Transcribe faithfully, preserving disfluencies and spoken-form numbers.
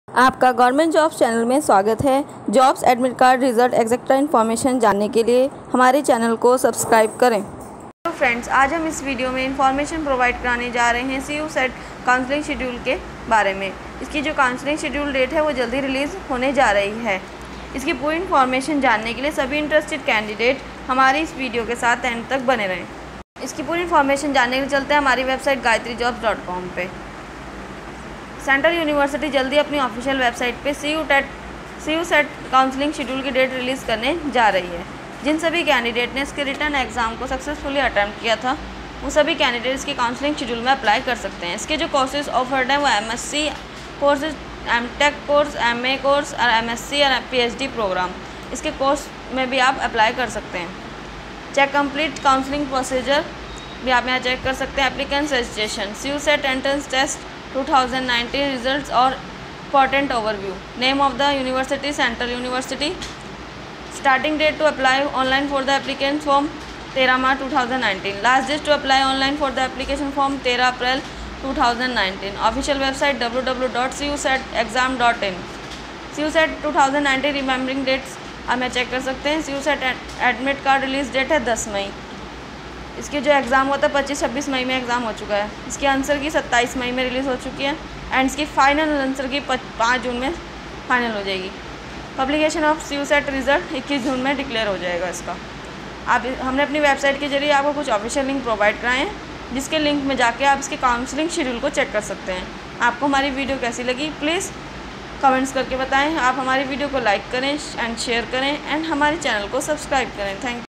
आपका government jobs channel में स्वागत है। Jobs admit card result etcetera information जानने के लिए हमारे चैनल को सब्सक्राइब करें। तो फ्रेंड्स, आज हम इस वीडियो में इंफॉर्मेशन प्रोवाइड कराने जा रहे हैं C U SET counselling schedule के बारे में। इसकी जो काउंसलिंग शेड्यूल डेट है वो जल्दी रिलीज़ होने जा रही है। इसकी पूरी इन्फॉर्मेशन जानने के लिए सभी इंटरेस्टेड कैंडिडेट हमारी इस वीडियो के साथ एंड तक बने रहें। इसकी पूरी इन्फॉर्मेशन जानने के लिए चलते हैं हमारी website Gayatri jobs dot com पे। सेंट्रल यूनिवर्सिटी जल्दी अपनी ऑफिशियल वेबसाइट पे C U TET C U SET counselling schedule की डेट रिलीज़ करने जा रही है। जिन सभी कैंडिडेट ने इसके रिटर्न एग्ज़ाम को सक्सेसफुली अटैम्प्ट किया था वो सभी कैंडिडेट इसके काउंसलिंग शेड्यूल में अप्लाई कर सकते हैं। इसके जो कोर्सेज ऑफर्ड हैं वो M S C courses, M tech course, M A course और एम एस सी और पी एच डी प्रोग्राम, इसके कोर्स में भी आप अप्लाई कर सकते हैं। चेक कंप्लीट काउंसलिंग प्रोसीजर भी आप यहाँ चेक कर सकते हैं। Applicants registration, C U SET entrance test two thousand nineteen results और important overview. Name of the university central university. Starting date to apply online for the applicant form तेरह March two thousand nineteen. Last date to apply online for the application form तेरह April two thousand nineteen. Official website W W W dot C U SET exam dot in. C U SET two thousand nineteen remembering dates आप मैं check कर सकते हैं। C U SET admit card release date है दस मई। इसके जो exam होता है पच्चीस छब्बीस मई में एग्ज़ाम हो चुका है। इसकी आंसर की सत्ताईस मई में रिलीज़ हो चुकी है एंड इसकी फाइनल आंसर की पाँच जून में फाइनल हो जाएगी। Publication of C U SET result इक्कीस जून में डिक्लेयर हो जाएगा इसका। आप हमने अपनी वेबसाइट के जरिए आपको कुछ ऑफिशियल लिंक प्रोवाइड कराए हैं, जिसके लिंक में जाके आप इसके काउंसलिंग शेड्यूल को चेक कर सकते हैं। आपको हमारी वीडियो कैसी लगी प्लीज़ कमेंट्स करके बताएं। आप हमारी वीडियो को लाइक करें एंड शेयर करें एंड हमारे चैनल को सब्सक्राइब करें। Thank you.